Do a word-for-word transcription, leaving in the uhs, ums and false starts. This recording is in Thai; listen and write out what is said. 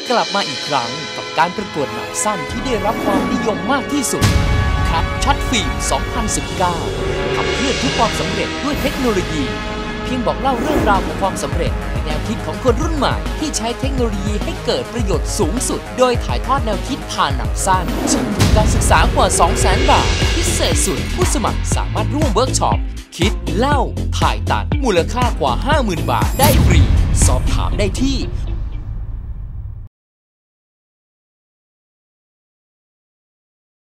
กลับมาอีกครั้งกับการประกวดหนังสั้นที่ได้รับความนิยมมากที่สุดแคทชัดฟิล์ม สองพันสิบเก้า ขับเคลื่อนทุกความสำเร็จด้วยเทคโนโลยีเพียงบอกเล่าเรื่องราวของความสำเร็จในแนวคิดของคนรุ่นใหม่ที่ใช้เทคโนโลยีให้เกิดประโยชน์สูงสุดโดยถ่ายทอดแนวคิดผ่านหนังสั้นชิงทุนการศึกษากว่า สองแสน บาทพิเศษสุดผู้สมัครสามารถร่วมเวิร์กช็อปคิดเล่าถ่ายตัดมูลค่ากว่า ห้าหมื่น บาทได้ฟรีสอบถามได้ที่